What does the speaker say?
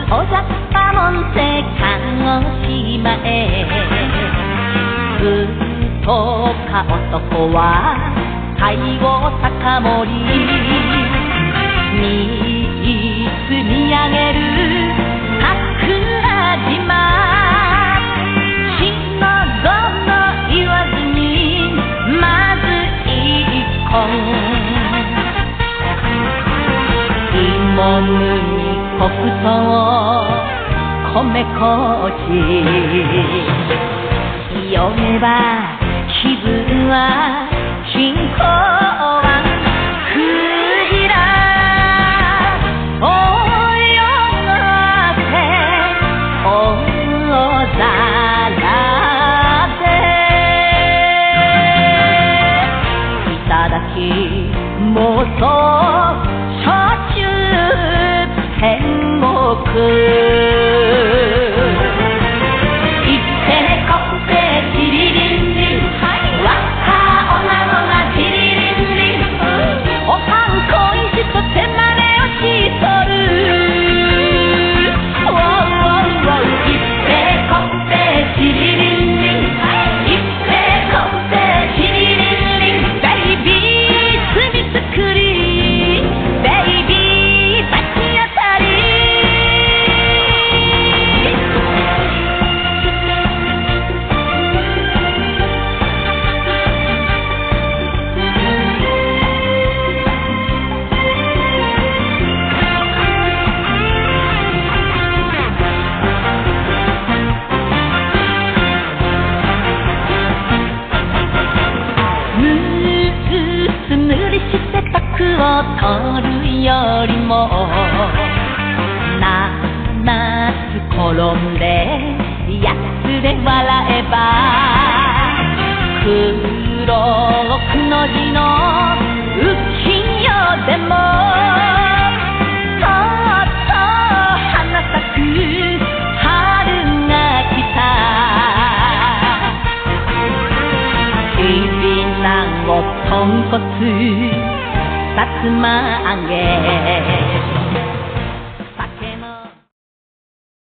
おじゃったもんせ鹿児島へずっとか男は介護酒盛り見つ見上げる桜島しのどの言わずにまず一本芋ぬに黒糖米麹読めば気分は新港湾クジラ泳がせ大皿でいただき妄想焼酎天国を取るよりも7つ転んで8つで笑えば黒くの字の浮世でも